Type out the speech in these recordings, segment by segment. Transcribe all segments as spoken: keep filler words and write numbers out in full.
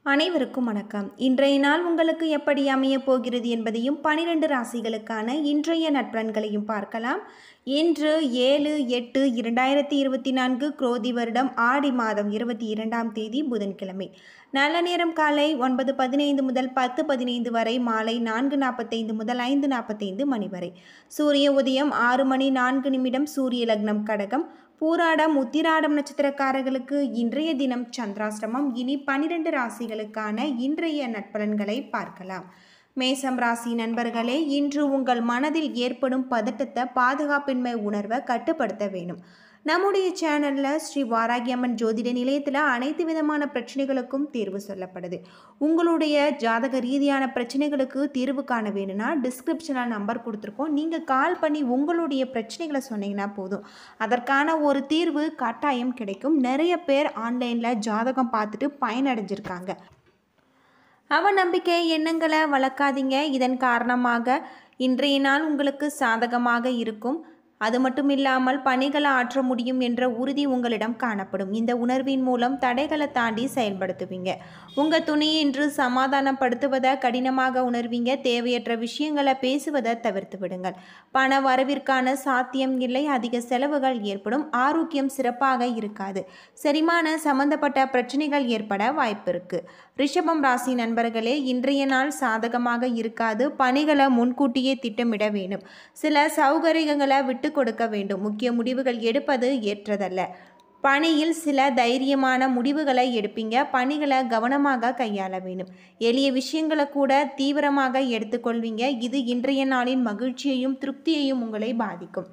அனைவருக்கும் வணக்கம். இன்றைய நாள் உங்களுக்கு எப்படி அமையப் போகிறது என்பதையும் பனிரெண்டு ராசிகளுக்கான இன்றைய நட்பலன்களையும் பார்க்கலாம். இன்று ஏழு எட்டு இரண்டாயிரத்தி இருபத்தி நான்கு குரோதி வருடம் ஆடி மாதம் இருபத்தி இரண்டாம் தேதி புதன்கிழமை. நல்ல நேரம் காலை ஒன்பது பதினைந்து முதல் பத்து பதினைந்து வரை, மாலை நான்கு நாற்பத்தைந்து முதல் ஐந்து நாற்பத்தைந்து மணி வரை. சூரிய உதயம் ஆறு மணி நான்கு நிமிடம். சூரிய லக்னம் கடகம். பூராடம் உத்திராடம் நட்சத்திரக்காரர்களுக்கு இன்றைய தினம் சந்திராஷ்டமம். இனி பனிரெண்டு ராசிகளுக்கான இன்றைய நட்பலன்களை பார்க்கலாம். மேசம் ராசி நண்பர்களே, இன்று உங்கள் மனதில் ஏற்படும் பதட்டத்தை, பாதுகாப்பின்மை உணர்வை கட்டுப்படுத்த வேண்டும். நம்முடைய சேனலில் ஸ்ரீ வாராகியம்மன் ஜோதிட நிலையத்தில் அனைத்து விதமான பிரச்சனைகளுக்கும் தீர்வு சொல்லப்படுது. உங்களுடைய ஜாதக ரீதியான பிரச்சனைகளுக்கு தீர்வு காண வேணும்னா டிஸ்கிரிப்ஷனில் நம்பர் கொடுத்துருக்கோம். நீங்கள் கால் பண்ணி உங்களுடைய பிரச்சனைகளை சொன்னீங்கன்னா போதும், அதற்கான ஒரு தீர்வு கட்டாயம் கிடைக்கும். நிறைய பேர் ஆன்லைனில் ஜாதகம் பார்த்துட்டு பயனடைஞ்சிருக்காங்க. அவநம்பிக்கை எண்ணங்களை வளர்க்காதீங்க. இதன் காரணமாக இன்றைய நாள் உங்களுக்கு சாதகமாக இருக்கும். அது மட்டும் இல்லாமல் பணிகளை ஆற்ற முடியும் என்ற உறுதி உங்களிடம் காணப்படும். இந்த உணர்வின் மூலம் தடைகளை தாண்டி செயல்படுத்துவீங்க. உங்கள் துணையை இன்று சமாதானப்படுத்துவதை கடினமாக உணர்வீங்க. தேவையற்ற விஷயங்களை பேசுவதை தவிர்த்து விடுங்கள். பண வரவிற்கான சாத்தியம் இல்லை. அதிக செலவுகள் ஏற்படும். ஆரோக்கியம் சிறப்பாக இருக்காது. செரிமான சம்பந்தப்பட்ட பிரச்சனைகள் ஏற்பட வாய்ப்பு இருக்கு. ரிஷபம் ராசி நண்பர்களே, இன்றைய நாள் சாதகமாக இருக்காது. பணிகளை முன்கூட்டியே திட்டமிட வேண்டும். சில சௌகரியங்களை விட்டு கொடுக்க வேண்டும். முக்கிய முடிவுகள் எடுப்பது ஏற்றதல்ல. பணியில் சில தைரியமான முடிவுகளை எடுப்பீங்க. பணிகளை கவனமாக கையாள வேண்டும். எளிய விஷயங்களை கூட தீவிரமாக எடுத்துக்கொள்வீங்க. இது இன்றைய நாளின் மகிழ்ச்சியையும் திருப்தியையும் உங்களை பாதிக்கும்.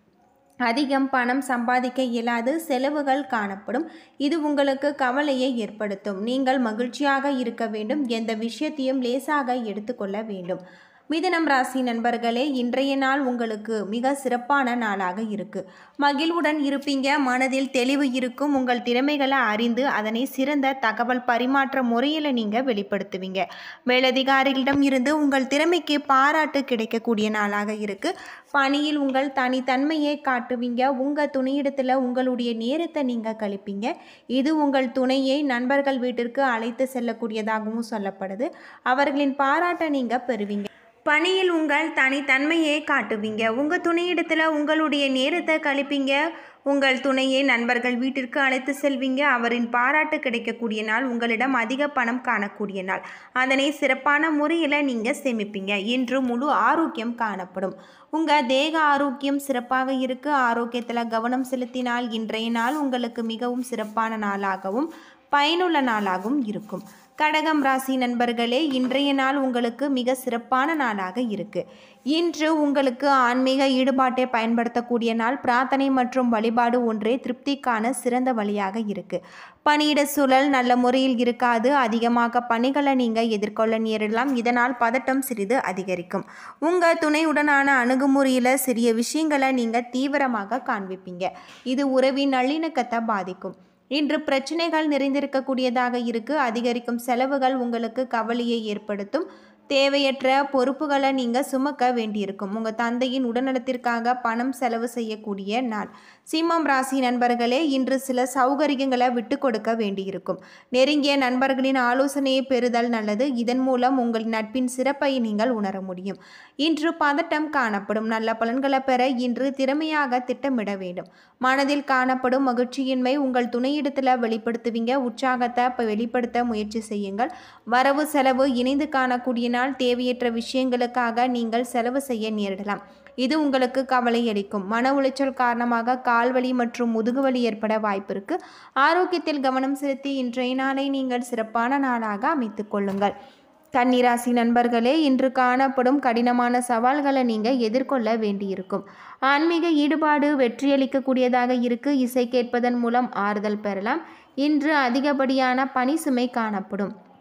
அதிகம் பணம் சம்பாதிக்க இயலாது. செலவுகள் காணப்படும். இது உங்களுக்கு கவலையை ஏற்படுத்தும். நீங்கள் மகிழ்ச்சியாக இருக்க வேண்டும். எந்த விஷயத்தையும் லேசாக எடுத்துக்கொள்ள வேண்டும். மிதுனம் ராசி நண்பர்களே, இன்றைய நாள் உங்களுக்கு மிக சிறப்பான நாளாக இருக்கு. மகிழ்வுடன் இருப்பீங்க. மனதில் தெளிவு இருக்கும். உங்கள் திறமைகளை அறிந்து அதனை சிறந்த தகவல் பரிமாற்ற முறையில் நீங்கள் வெளிப்படுத்துவீங்க. மேலதிகாரிகளிடம் இருந்து உங்கள் திறமைக்கு பாராட்டு கிடைக்கக்கூடிய நாளாக இருக்கு. பணியில் உங்கள் தனித்தன்மையை காட்டுவீங்க. உங்கள் துணையிடத்தில் உங்களுடைய நேரத்தை நீங்கள் கழிப்பீங்க. இது உங்கள் துணையை நண்பர்கள் வீட்டிற்கு அழைத்து செல்லக்கூடியதாகவும் சொல்லப்படுது. அவர்களின் பாராட்டை நீங்கள் பெறுவீங்க. பணியில் உங்கள் தனித்தன்மையை காட்டுவீங்க. உங்கள் துணையிடத்தில் உங்களுடைய நேரத்தை கழிப்பீங்க. உங்கள் துணையை நண்பர்கள் வீட்டிற்கு அழைத்து செல்வீங்க. அவரின் பாராட்டு கிடைக்கக்கூடிய நாள். உங்களிடம் அதிக பணம் காணக்கூடிய நாள். அதனை சிறப்பான முறையில் நீங்கள் சேமிப்பீங்க. இன்று முழு ஆரோக்கியம் காணப்படும். உங்கள் தேக ஆரோக்கியம் சிறப்பாக இருக்கு. ஆரோக்கியத்தில் கவனம் செலுத்தினால் இன்றைய நாள் உங்களுக்கு மிகவும் சிறப்பான நாளாகவும் பயனுள்ள நாளாகவும் இருக்கும். கடகம் ராசி நண்பர்களே, இன்றைய நாள் உங்களுக்கு மிக சிறப்பான நாளாக இருக்கு. இன்று உங்களுக்கு ஆன்மீக ஈடுபாட்டை பயன்படுத்தக்கூடிய நாள். பிரார்த்தனை மற்றும் வழிபாடு ஒன்றே திருப்திக்கான சிறந்த வழியாக இருக்கு. பணியிட சூழல் நல்ல முறையில் இருக்காது. அதிகமாக பணிகளை நீங்கள் எதிர்கொள்ள நேரிடலாம். இதனால் பதட்டம் சிறிது அதிகரிக்கும். உங்கள் துணையுடனான அணுகுமுறையில் சிறிய விஷயங்களை நீங்கள் தீவிரமாக காண்பிப்பீங்க. இது உறவின் நல்லிணக்கத்தை பாதிக்கும். இன்று பிரச்சனைகள் நிறைந்திருக்கக்கூடியதாக இருக்கு. அதிகரிக்கும் செலவுகள் உங்களுக்கு கவலையை ஏற்படுத்தும். தேவையற்ற பொறுப்புகளை நீங்கள் சுமக்க வேண்டியிருக்கும். உங்கள் தந்தையின் உடல்நலத்திற்காக பணம் செலவு செய்யக்கூடிய நாள். சிம்மம் ராசி நண்பர்களே, இன்று சில சௌகரியங்களை விட்டு கொடுக்க வேண்டியிருக்கும். நெருங்கிய நண்பர்களின் ஆலோசனையை பெறுதல் நல்லது. இதன் மூலம் உங்கள் நட்பின் சிறப்பை நீங்கள் உணர முடியும். இன்று பதட்டம் காணப்படும். நல்ல பலன்களை பெற இன்று திறமையாக திட்டமிட வேண்டும். மனதில் காணப்படும் மகிழ்ச்சியின்மை உங்கள் துணையிடத்தில் வெளிப்படுத்துவீங்க. உற்சாகத்தை வெளிப்படுத்த முயற்சி செய்யுங்கள். வரவு செலவு இணைந்து காணக்கூடிய நாள். தேவையற்ற விஷயங்களுக்காக நீங்கள் செலவு செய்ய நேரிடலாம். இது உங்களுக்கு கவலை அளிக்கும். மன உளைச்சல் காரணமாக கால்வலி மற்றும் முதுகுவலி ஏற்பட வாய்ப்பு இருக்கு. ஆரோக்கியத்தில் கவனம் செலுத்தி இன்றைய நாளை நீங்கள் சிறப்பான நாளாக அமைத்துக் கொள்ளுங்கள். கன்னிராசி நண்பர்களே, இன்று காணப்படும் கடினமான சவால்களை நீங்கள் எதிர்கொள்ள வேண்டியிருக்கும். ஆன்மீக ஈடுபாடு வெற்றியளிக்கக்கூடியதாக இருக்கு. இசை கேட்பதன் மூலம் ஆறுதல் பெறலாம். இன்று அதிகப்படியான பணி சுமை காணப்படும்.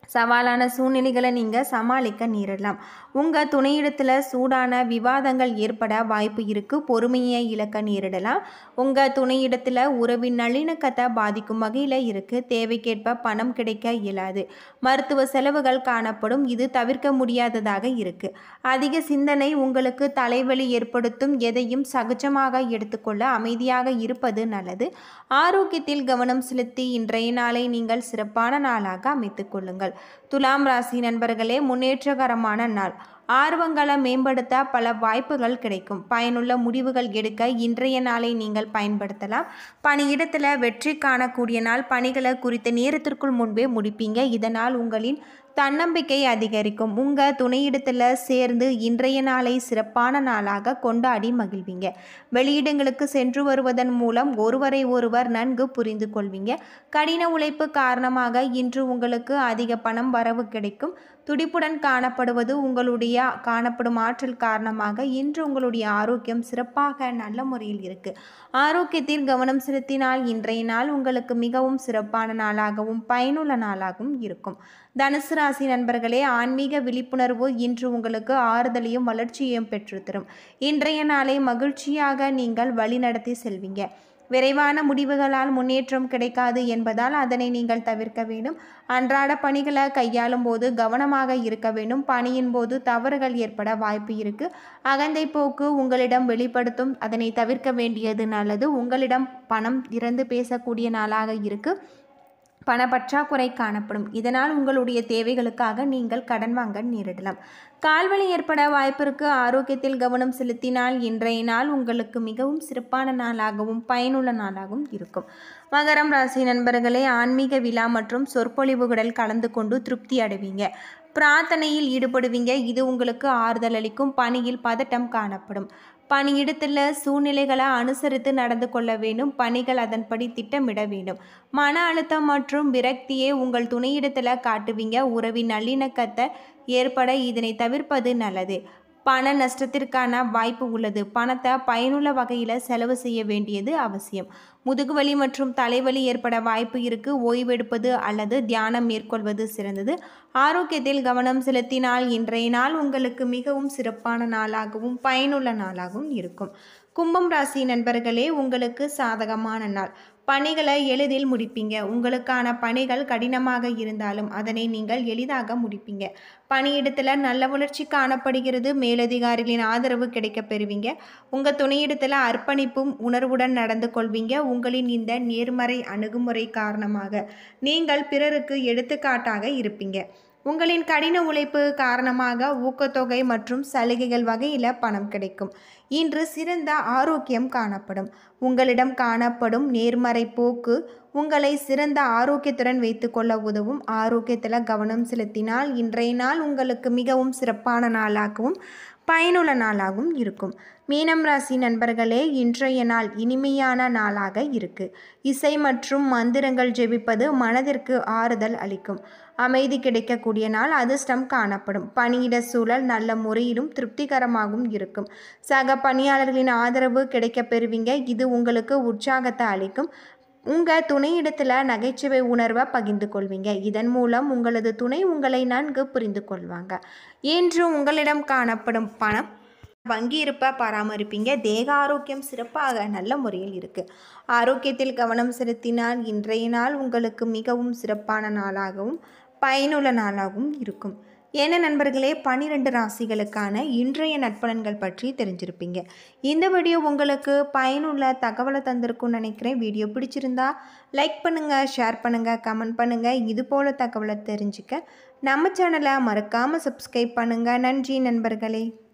சவாலான சூழ்நிலைகளை நீங்கள் சமாளிக்க நேரிடலாம். உங்கள் துணையிடத்தில் சூடான விவாதங்கள் ஏற்பட வாய்ப்பு இருக்குது. பொறுமையை இழக்க நேரிடலாம். உங்கள் துணையிடத்தில் உறவின் நல்லிணக்கத்தை பாதிக்கும் வகையில் இருக்குது. தேவைக்கேற்ப பணம் கிடைக்க இயலாது. மருத்துவ செலவுகள் காணப்படும். இது தவிர்க்க முடியாததாக இருக்குது. அதிக சிந்தனை உங்களுக்கு தலைவலி ஏற்படுத்தும். எதையும் சகஜமாக எடுத்துக்கொள்ள அமைதியாக இருப்பது நல்லது. ஆரோக்கியத்தில் கவனம் செலுத்தி இன்றைய நாளை நீங்கள் சிறப்பான நாளாக அமைத்துக் கொள்ளுங்கள். துலாம் ராசி நண்பர்களே, முன்னேற்றகரமான நாள். ஆர்வங்களை மேம்படுத்த பல வாய்ப்புகள் கிடைக்கும். பயனுள்ள முடிவுகள் எடுக்க இன்றைய நாளை நீங்கள் பயன்படுத்தலாம். பணியிடத்தில் வெற்றி காணக்கூடிய நாள். பணிகளை குறித்த நேரத்திற்குள் முன்பே முடிப்பீங்க. இதனால் உங்களின் தன்னம்பிக்கை அதிகரிக்கும். உங்கள் துணையிடத்தில் சேர்ந்து இன்றைய நாளை சிறப்பான நாளாக கொண்டாடி மகிழ்வீங்க. வெளியிடங்களுக்கு சென்று வருவதன் மூலம் ஒருவரை ஒருவர் நன்கு புரிந்து கொள்வீங்க. கடின உழைப்பு காரணமாக இன்று உங்களுக்கு அதிக பணம் வரவு கிடைக்கும். துடிப்புடன் காணப்படுவது உங்களுடைய காணப்படும் ஆற்றல் காரணமாக இன்று உங்களுடைய ஆரோக்கியம் சிறப்பாக நல்ல முறையில் இருக்குது. ஆரோக்கியத்தில் கவனம் செலுத்தினால் இன்றைய நாள் உங்களுக்கு மிகவும் சிறப்பான நாளாகவும் பயனுள்ள நாளாகவும் இருக்கும். தனுசு ராசி நண்பர்களே, ஆன்மீக விழிப்புணர்வு இன்று உங்களுக்கு ஆறுதலையும் வளர்ச்சியையும் பெற்றுத்தரும். இன்றைய நாளை மகிழ்ச்சியாக நீங்கள் வழிநடத்தி செல்வீங்க. விரைவான முடிவுகளால் முன்னேற்றம் கிடைக்காது என்பதால் அதனை நீங்கள் தவிர்க்க வேண்டும். அன்றாட பணிகளை கையாளும் போது கவனமாக இருக்க வேண்டும். பணியின் போது தவறுகள் ஏற்பட வாய்ப்பு இருக்கு. அகந்தை போக்கு உங்களிடம் வெளிப்படுத்தும். அதனை தவிர்க்க வேண்டியது நல்லது. உங்களிடம் பணம் இறந்து பேசக்கூடிய நாளாக இருக்கு. பணப்பற்றாக்குறை காணப்படும். இதனால் உங்களுடைய தேவைகளுக்காக நீங்கள் கடன் வாங்க நேரிடலாம். கால்வலி ஏற்பட வாய்ப்பிற்கு. ஆரோக்கியத்தில் கவனம் செலுத்தினால் இன்றைய நாள் உங்களுக்கு மிகவும் சிறப்பான நாளாகவும் பயனுள்ள நாளாகவும் இருக்கும். மகரம் ராசி நண்பர்களே, ஆன்மீக விழா மற்றும் சொற்பொழிவுகளில் கலந்து கொண்டு திருப்தி அடைவீங்க. பிரார்த்தனையில் ஈடுபடுவீங்க. இது உங்களுக்கு ஆறுதல் அளிக்கும். பணியில் பதட்டம் காணப்படும். பணியிடத்தில் சூழ்நிலைகளை அனுசரித்து நடந்து கொள்ள வேண்டும். பணிகள் அதன்படி திட்டமிட வேண்டும். மன அழுத்தம் மற்றும் விரக்தியை உங்கள் துணையிடத்தில் காட்டுவீங்க. உறவின் நல்லிணக்கத்தை ஏற்பட இதனை தவிர்ப்பது நல்லது. பண நஷ்டத்திற்கான வாய்ப்பு உள்ளது. பணத்தை பயனுள்ள வகையில் செலவு செய்ய வேண்டியது அவசியம். முதுகுவலி மற்றும் தலைவலி ஏற்பட வாய்ப்பு இருக்கு. ஓய்வெடுப்பது அல்லது தியானம் மேற்கொள்வது சிறந்தது. ஆரோக்கியத்தில் கவனம் செலுத்தினால் இன்றைய நாள் உங்களுக்கு மிகவும் சிறப்பான நாளாகவும் பயனுள்ள நாளாகவும் இருக்கும். கும்பம் ராசி நண்பர்களே, உங்களுக்கு சாதகமான நாள். பணிகளை எளிதில் முடிப்பீங்க. உங்களுக்கான பணிகள் கடினமாக இருந்தாலும் அதனை நீங்கள் எளிதாக முடிப்பீங்க. பணியிடத்தில் நல்ல வளர்ச்சி காணப்படுகிறது. மேலதிகாரிகளின் ஆதரவு கிடைக்க பெறுவீங்க. உங்கள் துணையிடத்தில் அர்ப்பணிப்பும் உணர்வுடன் நடந்து கொள்வீங்க. உங்களின் இந்த நேர்மறை அணுகுமுறை காரணமாக நீங்கள் பிறருக்கு எடுத்துக்காட்டாக இருப்பீங்க. உங்களின் கடின உழைப்பு காரணமாக ஊக்கத்தொகை மற்றும் சலுகைகள் வகையில் பணம் கிடைக்கும். இன்று சிறந்த ஆரோக்கியம் காணப்படும். உங்களிடம் காணப்படும் நேர்மறை போக்கு உங்களை சிறந்த ஆரோக்கியத்துடன் வைத்துக்கொள்ள உதவும். ஆரோக்கியத்தில் கவனம் செலுத்தினால் இன்றைய நாள் உங்களுக்கு மிகவும் சிறப்பான நாளாகவும் பயனுள்ள நாளாகவும் இருக்கும். மீனம் ராசி நண்பர்களே, இன்றைய நாள் இனிமையான நாளாக இருக்கு. இசை மற்றும் மந்திரங்கள் ஜெபிப்பது மனதிற்கு ஆறுதல் அளிக்கும். அமைதி கிடைக்கக்கூடிய நாள். அதிர்ஷ்டம் காணப்படும். பணியிட சூழல் நல்ல முறையிலும் திருப்திகரமாகவும் இருக்கும். சக பணியாளர்களின் ஆதரவு கிடைக்க பெறுவீங்க. இது உங்களுக்கு உற்சாகத்தை அளிக்கும். உங்கள் துணையிடத்தில் நகைச்சுவை உணர்வை பகிர்ந்து கொள்வீங்க. இதன் மூலம் உங்களது துணை உங்களை நன்கு புரிந்து கொள்வாங்க. இன்று உங்களிடம் காணப்படும் பணம் வங்கி இருப்பை பராமரிப்பீங்க. தேக ஆரோக்கியம் சிறப்பாக நல்ல முறையில் இருக்குது. ஆரோக்கியத்தில் கவனம் செலுத்தினால் இன்றைய நாள் உங்களுக்கு மிகவும் சிறப்பான நாளாகவும் பயனுள்ள நாளாகவும் இருக்கும். ஏன நண்பர்களே, பன்னிரெண்டு ராசிகளுக்கான இன்றைய நட்பலன்கள் பற்றி தெரிஞ்சிருப்பீங்க. இந்த வீடியோ உங்களுக்கு பயனுள்ள தகவலை தந்திருக்கும்னு நினைக்கிறேன். வீடியோ பிடிச்சிருந்தா லைக் பண்ணுங்கள், ஷேர் பண்ணுங்கள், கமெண்ட் பண்ணுங்கள். இது போல் தகவலை தெரிஞ்சுக்க நம்ம சேனலை மறக்காமல் சப்ஸ்கிரைப் பண்ணுங்கள். நன்றி நண்பர்களே.